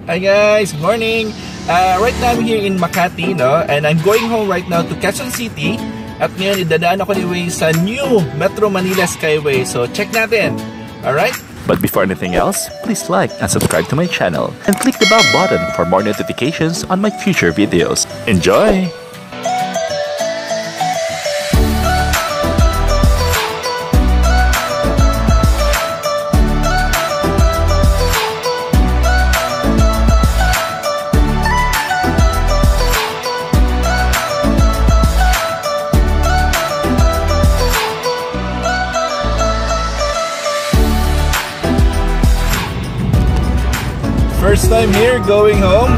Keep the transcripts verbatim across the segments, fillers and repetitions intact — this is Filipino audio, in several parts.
Hi guys, good morning. Uh, right now I'm here in Makati, no? And I'm going home right now to Quezon City. At ngayon, idadaan ako ni Way sa new Metro Manila Skyway. So, check natin. Alright? But before anything else, please like and subscribe to my channel and click the bell button for more notifications on my future videos. Enjoy! First time here, going home.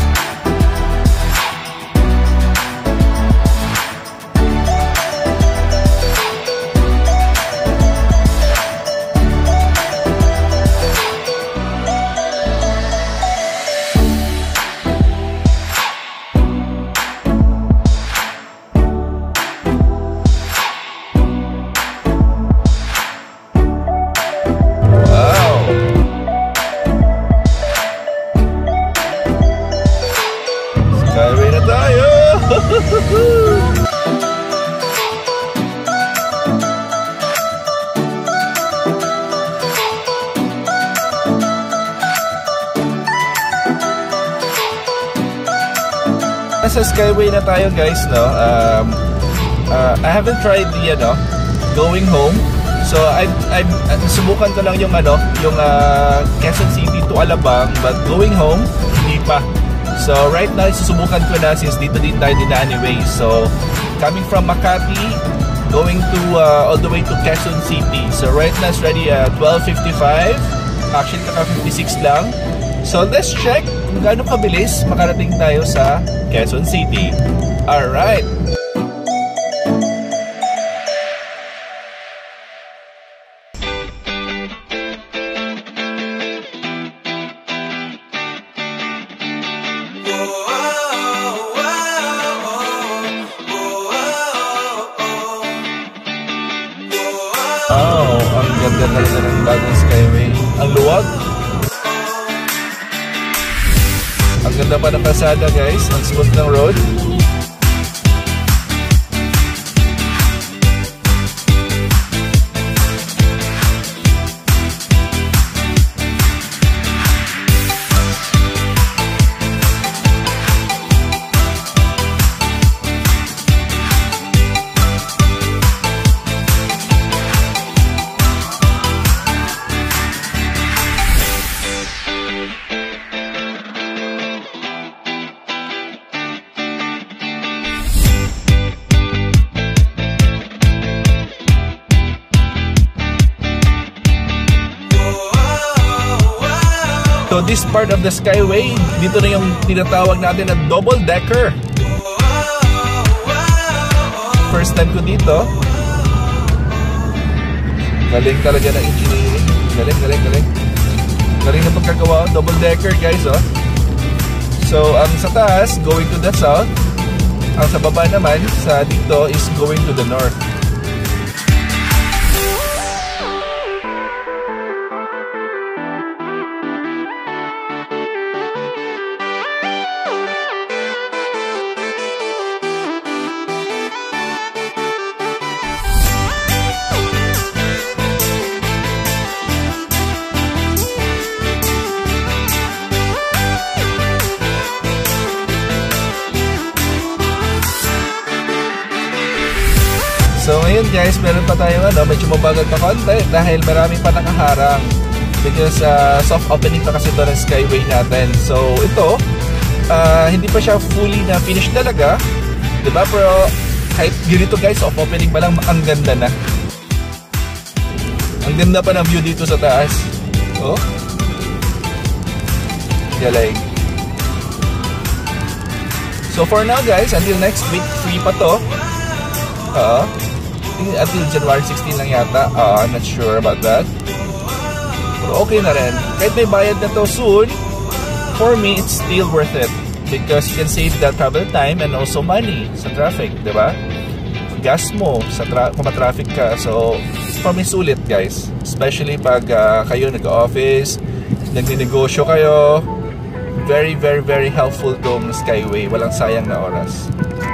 Skyway na tayo! Nasa Skyway na tayo guys, no? Um, uh, I haven't tried the, ano, going home. So, I, I, uh, subukan ko lang yung, ano, yung uh, Quezon City to Alabang, but going home, hindi pa. So right now, susubukan ko na since dito din tayo dinaan anyway. So coming from Makati, going to uh, all the way to Quezon City. So right now it's ready at twelve fifty-five. Actually kaka fifty-six lang. So let's check kung gaano kabilis makarating tayo sa Quezon City. Alright. Oh, ang ganda talaga ng bagong Skyway. Ang luwag. Ang ganda pa ng kalsada guys. Ang smooth ng road. So this part of the Skyway, dito na yung tinatawag natin na double decker. First time ko dito. Galing talaga ng engineering. Galing, galing, galing. Galing na pagkagawa. Double decker guys, oh. So ang sa taas, going to the south. Ang sa baba naman, sa dito is going to the north. So ngayon guys, meron pa tayong ano, medyo mabagal pa konti dahil marami pa nakaharang because uh, soft opening pa kasi ito ng Skyway natin. So ito, uh, hindi pa siya fully na finished talaga, diba? Pero kahit ganito guys, soft opening pa lang, ang ganda na. Ang ganda pa ng view dito sa taas. Oh, galing. So for now guys, until next week, free pa to. Uh, until January sixteen lang yata. uh, I'm not sure about that. Pero okay na rin. Kahit may bayad na to soon, for me, it's still worth it. Because you can save that travel time and also money sa traffic, diba? Gas mo sa tra kung ma-traffic ka. So, for me, sulit guys. Especially pag uh, kayo nag-office, nag-negosyo kayo, very, very, very helpful tong Skyway. Walang sayang na oras.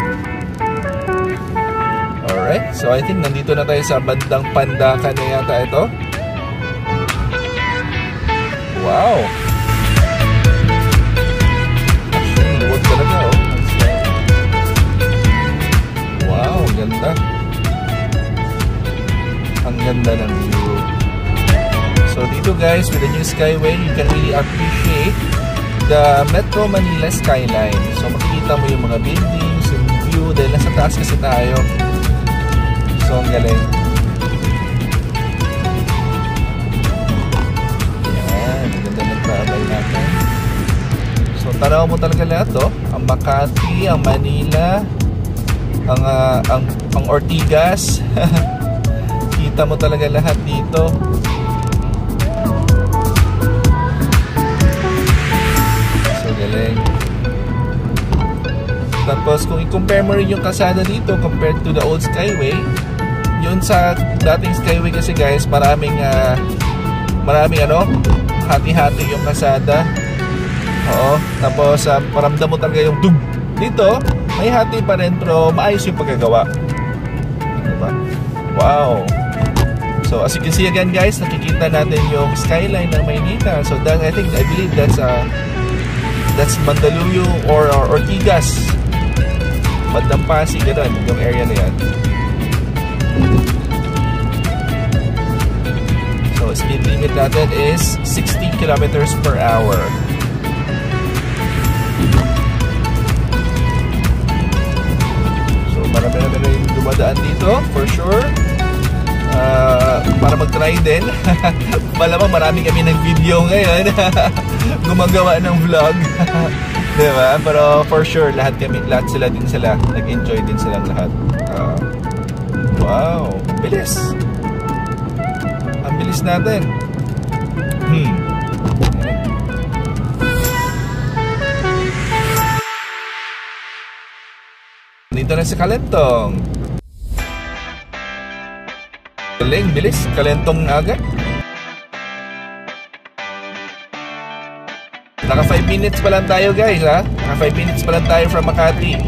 Alright, so I think nandito na tayo sa bandang Pandacan na yata ito. Wow! Actually, luwag talaga, oh. Wow, ganda. Ang ganda ng view. So dito guys, with the new Skyway, you can really appreciate the Metro Manila skyline. So makikita mo yung mga buildings, yung view, dahil nasa taas kasi tayo. So ang galing. Yan, ang ganda ng travel natin. So tanaw mo talaga lahat, oh. Ang Makati, ang Manila, ang uh, ang, ang Ortigas. Kita mo talaga lahat dito. So galing. Tapos kung i-compare mo rin yung kalsada dito compared to the old Skyway, yun sa dating Skyway kasi guys, maraming uh, maraming ano, hati-hati yung kalsada. Oo. Tapos uh, paramdam mo talaga yung dug. Dito may hati pa rin pero maayos yung pagkagawa. Diba? Wow. So as you can see again guys, nakikita natin yung skyline ng Maynila. So that, I think, I believe that's uh, that's Mandaluyong or, or Ortigas. Bandang Pasig, gano'n, yung area na yan. So speed limit natin is sixty kilometers per hour. So marami-rami na yung dumadaan dito, for sure. Uh, para mag-try din. Malamang marami kami ng video ngayon. Gumagawa ng vlog. Diba? Pero for sure, lahat kami, lahat sila din sila. Nag-enjoy din silang lahat. Uh, wow. Bilis. Ang bilis natin. Hmm. Dito na si Kalentong. Galing, bilis. Kalentong na agad. Naka five minutes pa lang tayo guys, ha? Naka five minutes pa lang tayo from Makati.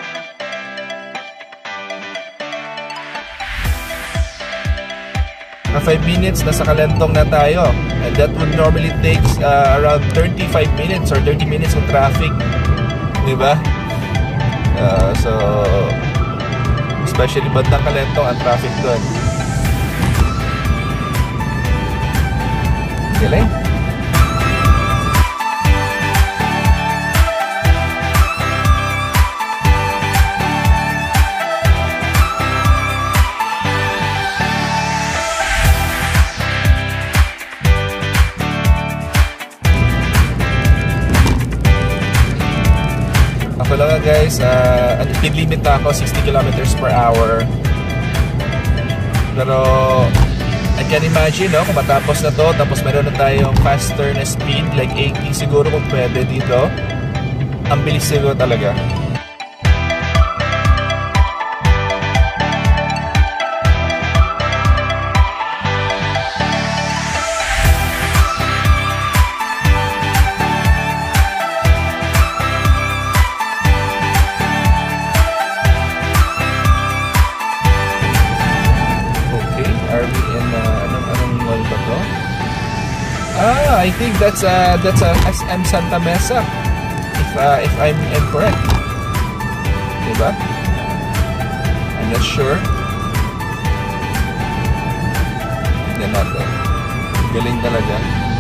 Naka five minutes, nasa Kalentong na tayo. And that would normally take uh, around thirty-five minutes or thirty minutes of traffic. Diba? Uh, so, especially bandang Kalentong, ang traffic doon. Galing. Ako lang guys, uh, ang speed limit na ako sixty kilometers per hour. Pero I can imagine, no, kung matapos na to, tapos meron na tayong faster na speed, like eighty siguro kung pwede dito. Ang bilis siguro talaga. Ah, I think that's uh that's a S M Santa Mesa, if uh, if I'm incorrect. Diba? I'm not sure. Tignan natin. Galing talaga.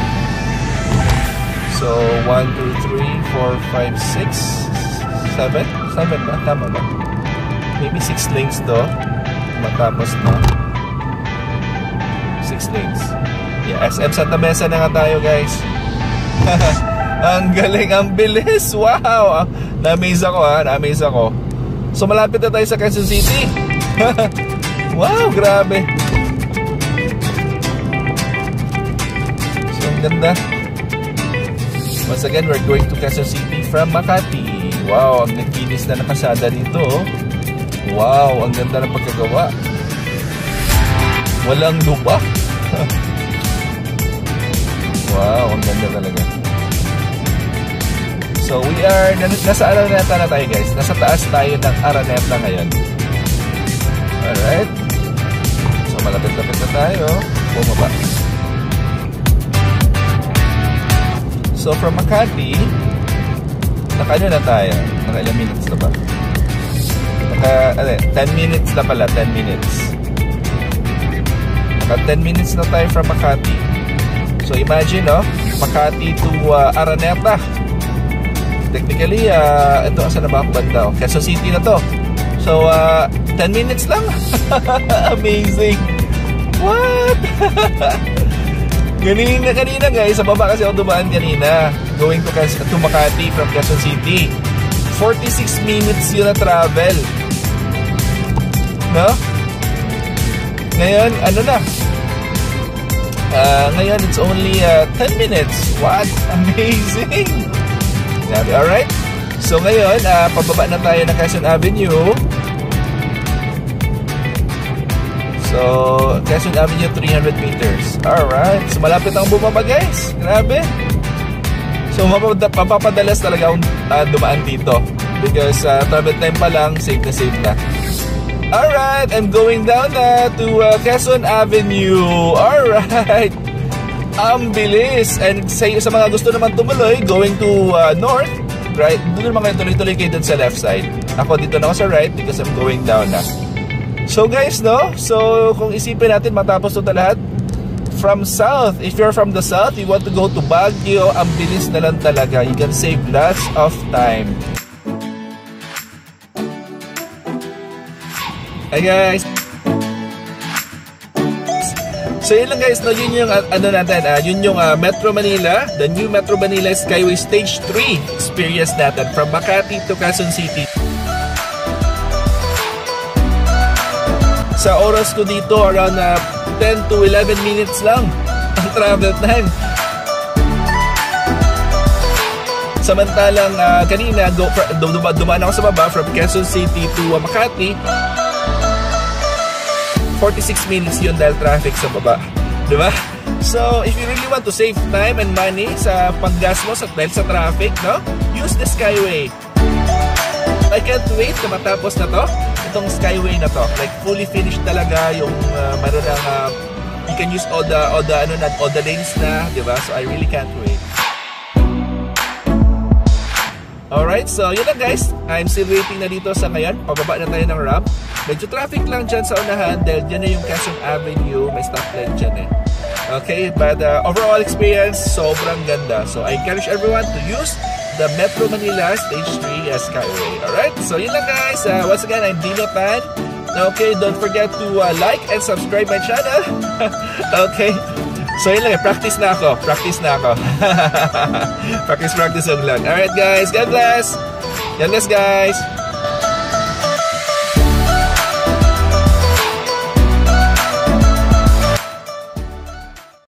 So one, two, three, four, five, six, seven, seven ba? Tama ba? Maybe six lanes to. Matapos na. Six lanes. Yeah, S M Santa Mesa na nga tayo guys. Ang galing, ang bilis. Wow, na-amaze ako ha, na-amaze ako. So malapit na tayo sa Quezon City. Wow, grabe. So ang ganda. Once again, we're going to Quezon City from Makati. Wow, ang nagkinis na nakasada dito. Wow, ang ganda ng pagkagawa. Walang lupa. Wow, ang ganda talaga. So we are, nasa Araneta na tayo guys. Nasa taas tayo ng Araneta ngayon. Alright. So malapit-lapit na tayo. Bumaba. So from Makati, naka ano na tayo? Naka ilang minutes na ba? Naka, ano, ten minutes na pala, ten minutes. Naka ten minutes na tayo from Makati. So imagine, no? Makati to uh, Araneta. Technically, uh, ito, asa na ba ang banda? Oh, Quezon City na to. So, uh, ten minutes lang. Amazing. What? Ganina, kanina guys, sa baba kasi ako dumaan kanina. Going to, to Makati from Quezon City. forty-six minutes yun na travel. No? Ngayon, ano na? Uh, ngayon, it's only uh, ten minutes. What? Amazing! Alright? So ngayon, uh, pababa na tayo ng Quezon Avenue. So, Quezon Avenue, three hundred meters. Alright. So, malapit ang bumaba, guys. Grabe. So, mapapadalas talaga akong uh, dumaan dito. Because uh, travel time pa lang, safe na safe na. Alright. I'm going down na to uh, Quezon Avenue. Alright. Ang bilis. And sa, sa mga gusto naman tumuloy, going to uh, north, right? Doon naman kayo tuloy-tuloy kayo dun sa left side. Ako dito na ako sa right because I'm going down na. So guys, no? So kung isipin natin matapos ito lahat from south, if you're from the south, you want to go to Baguio, ang bilis na lang talaga. You can save lots of time. Hi guys. So yun lang guys, no? Yun yung uh, ano natin, uh, yun yung uh, Metro Manila, the new Metro Manila Skyway Stage three experience natin from Makati to Quezon City. Sa oras ko dito, around uh, ten to eleven minutes lang ang travel time. Samantalang uh, kanina, go, dum dumaan ako sa baba from Quezon City to uh, Makati. forty-six minutes yun dahil traffic sa baba. Diba? So, if you really want to save time and money sa paggas mo sa, dahil sa traffic, no? Use the Skyway. I can't wait na matapos na to. Itong Skyway na to, like fully finished talaga yung uh, meron ng uh, you can use all the all the ano na all the lanes na, di ba? So I really can't wait. Alright, so yun lang guys. I'm still waiting na dito sa ngayon. Pababa na tayo ng ramp. Medyo traffic lang dyan sa unahan dahil dyan na yung Quezon Avenue. May stoplight dyan eh. Okay, but uh, overall experience, sobrang ganda. So I encourage everyone to use the Metro Manila Stage three as Skyway. Alright, so yun lang guys. Uh, once again, I'm Dino Tan. Okay, don't forget to uh, like and subscribe my channel. Okay, so yun lang eh. Practice na ako. Practice na ako. Practice, practice lang lang. Alright guys, God bless. God bless guys.